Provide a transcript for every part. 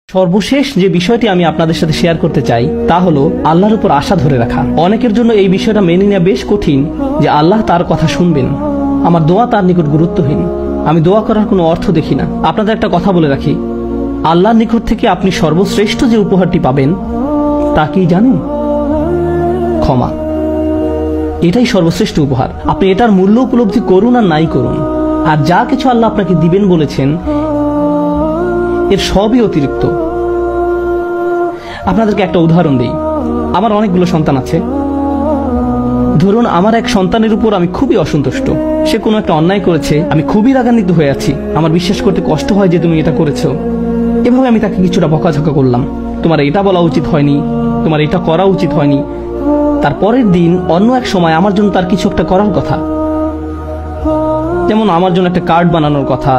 সর্বশেষ যে বিষয়টি আমি আপনাদের সাথে শেয়ার করতে চাই তা হলো আল্লাহর উপর আশা ধরে রাখা। অনেকের জন্য এই বিষয়টা মেনে নেওয়া বেশ কঠিন যে আল্লাহ তার কথা শুনবেন, আমার দোয়া তার নিকট গুরুত্বহীন, আমি দোয়া করার কোনো অর্থ দেখি না। আপনাদের একটা কথা বলে রাখি, আল্লাহর নিকট থেকে আপনি সর্বশ্রেষ্ঠ যে উপহারটি পাবেন তা কি জানেন? ক্ষমা। এটাই সর্বশ্রেষ্ঠ উপহার। আপনি এটার মূল্য উপলব্ধি করুন আর নাই করুন, আর যা কিছু আল্লাহ আপনাকে দিবেন বলেছেন এর সবই অতিরিক্ত। আপনাদেরকে একটা উদাহরণ দিই। আমার অনেকগুলো সন্তান আছে। ধরুন আমার এক সন্তানের উপর আমি খুবই অসন্তুষ্ট, সে কোনো একটা অন্যায় করেছে, আমি খুবই রাগান্বিত হয়ে আছি, আমার বিশ্বাস করতে কষ্ট হয় যে তুমি এটা করেছো। এভাবে আমি তাকে কিছুটা বকাঝকা করলাম, তোমার এটা বলা উচিত হয়নি, তোমার এটা করা উচিত হয়নি। তারপরের দিন অন্য এক সময় আমার জন্য তার কিছু একটা করার কথা, যেমন আমার জন্য একটা কার্ড বানানোর কথা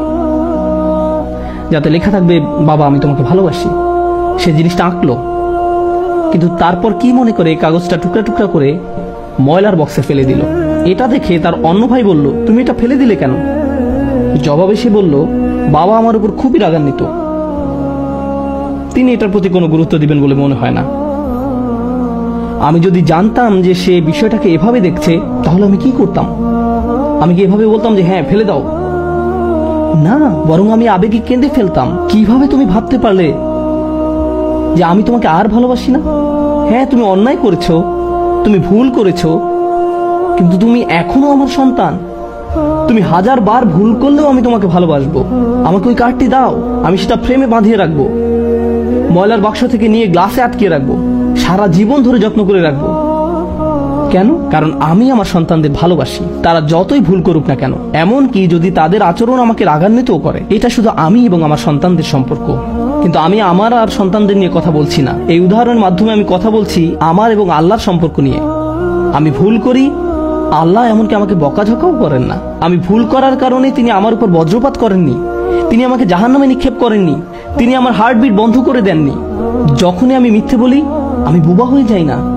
যাতে লেখা থাকবে বাবা আমি তোমাকে ভালোবাসি। সে জিনিসটা আঁকলো, কিন্তু তারপর কি মনে করে কাগজটা টুকরা টুকরা করে ময়লার বক্সে ফেলে দিল। এটা দেখে তার অন্য ভাই বলল, তুমি এটা ফেলে দিলে কেন? জবাবে সে বলল, বাবা আমার উপর খুবই রাগান্বিত, তিনি এটার প্রতি কোনো গুরুত্ব দিবেন বলে মনে হয় না। আমি যদি জানতাম যে সে বিষয়টাকে এভাবে দেখছে তাহলে আমি কি করতাম? আমি কি এভাবে বলতাম যে হ্যাঁ ফেলে দাও? না, বরং আমি আবেগে কেঁদে ফেলতাম, কিভাবে তুমি ভাবতে পারলে যে আমি তোমাকে আর ভালোবাসি না? হ্যাঁ তুমি অন্যায় করেছো, তুমি ভুল করেছো, কিন্তু তুমি এখনো আমার সন্তান। তুমি 1000 বার ভুল করলেও আমি তোমাকে ভালোবাসবো। আমাকে ওই কার্ডটি দাও, আমি সেটা ফ্রেমে বাঁধিয়ে রাখবো, ময়লার বাক্স থেকে নিয়ে গ্লাসে আটকে রাখবো, সারা জীবন ধরে যত্ন করে রাখবো। কেন? কারণ আমি আমার সন্তানদের ভালোবাসি, তারা যতই ভুল করুক না কেন, এমনকি যদি তাদের আচরণ আমাকে রাগান্বিতও করে। এটা শুধু আমি এবং আমার সন্তানদের সম্পর্ক। কিন্তু আমি আমার আর সন্তানদের নিয়ে কথা বলছি না, এই উদাহরণের মাধ্যমে আমি কথা বলছি আমার এবং আল্লাহর সম্পর্ক নিয়ে। আমি ভুল করি, আল্লাহ এমনকি আমাকে বকাঝকাও করেন না। আমি ভুল করার কারণে তিনি আমার উপর বজ্রপাত করেননি, তিনি আমাকে জাহান্নামে নিক্ষেপ করেননি, তিনি আমার হার্টবিট বন্ধ করে দেননি। যখনই আমি মিথ্যে বলি আমি বোবা হয়ে যাই না,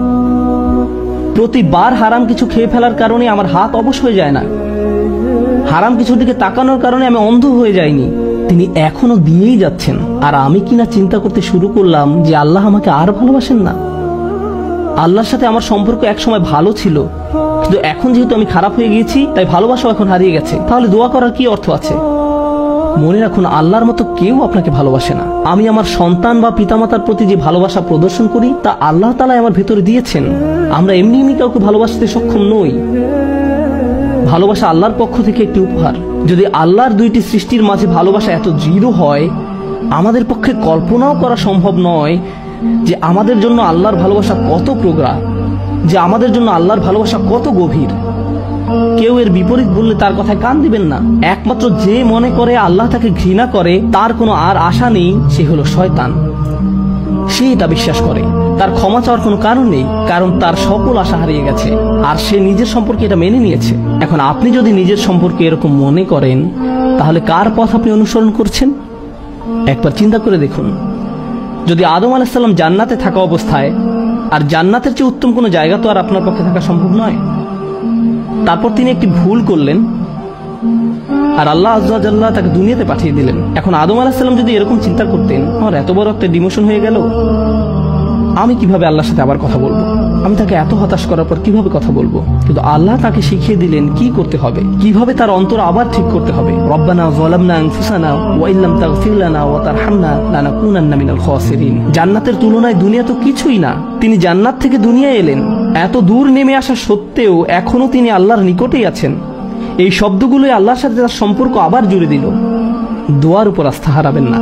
প্রতিবার হারাম কিছু খেয়ে ফেলার কারণে আমার হাত অবশ হয়ে যায় না, হারাম কিছুর দিকে তাকানোর কারণে আমি অন্ধ হয়ে যাইনি। তিনি এখনো দিয়েই যাচ্ছেন। আর আমি কিনা চিন্তা করতে শুরু করলাম যে আল্লাহ আমাকে আর ভালোবাসেন না। আল্লাহর সাথে আমার সম্পর্ক একসময় ভালো ছিল, কিন্তু এখন যেহেতু আমি খারাপ হয়ে গিয়েছি তাই ভালোবাসাও এখন হারিয়ে গেছে। তাহলে দোয়া করার কি অর্থ আছে? মনে রাখুন, আল্লাহর মতো কেউ আপনাকে ভালোবাসে না। আমি আমার সন্তান বা পিতামাতার প্রতি যে ভালোবাসা প্রদর্শন করি তা আল্লাহ তাআলা আমার ভেতরে দিয়েছেন। আমরা এমনি এমনি কাউকে ভালোবাসতে সক্ষম নই। ভালোবাসা আল্লাহর পক্ষ থেকে একটি উপহার। যদি আল্লাহর দুইটি সৃষ্টির মাঝে ভালোবাসা এত দৃঢ় হয়, আমাদের পক্ষে কল্পনাও করা সম্ভব নয় যে আমাদের জন্য আল্লাহর ভালোবাসা কত প্রগাঢ়, যে আমাদের জন্য আল্লাহর ভালোবাসা কত গভীর। কেউ এর বিপরীত বললে তার কথায় কান দিবেন না। একমাত্র যে মনে করে আল্লাহ তাকে ঘৃণা করে, তার কোনো আর আশা নেই, সে হলো শয়তান। সে এটা বিশ্বাস করে, তার ক্ষমা চাওয়ার কোনো কারণ নেই, কারণ তার সকল আশা হারিয়ে গেছে আর সে নিজের সম্পর্কে এটা মেনে নিয়েছে। এখন আপনি যদি নিজের সম্পর্কে এরকম মনে করেন, তাহলে কার পথ আপনি অনুসরণ করছেন? একবার চিন্তা করে দেখুন। যদি আদম আলাইহিস সালাম জান্নাতে থাকা অবস্থায়, আর জান্নাতের চেয়ে উত্তম কোনো জায়গা তো আর আপনার পক্ষে থাকা সম্ভব নয়, তারপর তিনি একটি ভুল করলেন আর আল্লাহ আযজা ওয়া জাল্লা তাকে দুনিয়াতে পাঠিয়ে দিলেন। এখন আদম আলাইহিস সালাম যদি এরকম চিন্তা করতেন, আমার এত বড় একটা ডিমোশন হয়ে গেল, আমি কিভাবে আল্লাহর সাথে আবার কথা বলবো? আমি তাকে এত হতাশ করার পর কিভাবে কথা বলবো? কিন্তু আল্লাহ তাকে শিখিয়ে দিলেন কি করতে হবে, কিভাবে তার অন্তর আবার ঠিক করতে হবে। রব্বানা যালামনা আনফুসানা ওয়া ইল্লাম তাগফির লানা ওয়া তারহামনা লানাকুনান্না মিনাল খাসিরিন। জান্নাতের তুলনায় দুনিয়া তো কিছুই না। তিনি জান্নাত থেকে দুনিয়ায় এলেন, এত দূর নেমে আসা সত্ত্বেও এখনো তিনি আল্লাহর নিকটেই আছেন। এই শব্দগুলোই আল্লাহর সাথে তার সম্পর্ক আবার জুড়ে দিল। দোয়ার উপর আস্থা হারাবেন না।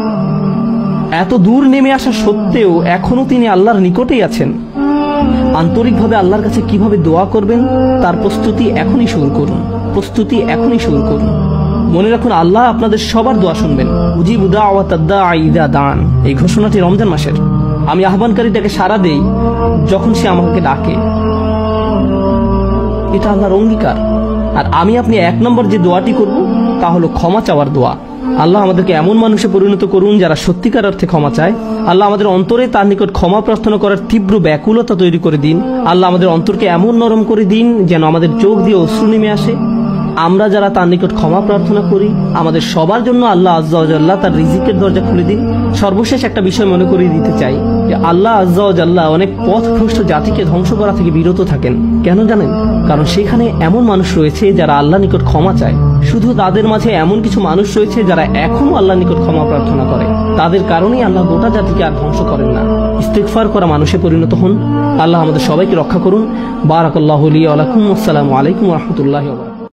এত দূর নেমে আসা সত্ত্বেও এখনো তিনি আল্লাহর নিকটেই আছেন। আন্তরিকভাবে আল্লাহর কাছে কিভাবে দোয়া করবেন তার প্রস্তুতি এখনই শুরু করুন। প্রস্তুতি এখনই শুরু করুন। মনে রাখুন, আল্লাহ আপনাদের সবার দোয়া শুনবেন। উজিবু দাওয়াতাদ দাঈ ইযা দাআন, এই ঘোষণাটি রমজান মাসের। আমি আহ্বানকারীটাকে সাড়া দেই যখন সে আমাকে ডাকে। এটা আল্লাহর অঙ্গীকার। আর আমি আপনি 1 নম্বর যে দোয়াটি করব তা হলো ক্ষমা চাওয়ার দোয়া। আল্লাহ আমাদেরকে এমন মানুষে পরিণত করুন যারা সত্যিকার অর্থে ক্ষমা চায়। আল্লাহ আমাদের অন্তরে তার নিকট ক্ষমা প্রার্থনা করার তীব্র ব্যাকুলতা তৈরি করে দিন। আল্লাহ আমাদের অন্তরকে এমন নরম করে দিন যেন আমাদের চোখ দিয়ে অশ্রু নেমে আসে। আমরা যারা তার নিকট ক্ষমা প্রার্থনা করি, আমাদের সবার জন্য আল্লাহ আজ্জা ওয়া জাল্লা তার রিজিকের দরজা খুলে দিন। সর্বশেষ একটা বিষয় মনে করিয়ে দিতে চাই যে আল্লাহ আজ্জা ওয়া জাল্লা অনেক পথভ্রষ্ট জাতিকে ধ্বংস করা থেকে বিরত থাকেন। কেন জানেন? কারণ সেখানে এমন মানুষ রয়েছে যারা আল্লাহ নিকট ক্ষমা চায়। শুধু তাদের মাঝে এমন কিছু মানুষ রয়েছে যারা এখনো আল্লাহ নিকট ক্ষমা প্রার্থনা করে। তাদের কারণেই আল্লাহ গোটা জাতিকে আর ধ্বংস করেন না। ইস্তিগফার করা মানুষে পরিণত হন। আল্লাহ আমাদের সবাইকে রক্ষা করুন। বারাকাল্লাহু লি ওয়া লাকুম। আসসালামু আলাইকুম ওয়া রাহমাতুল্লাহি ওয়া বারাকাতুহু।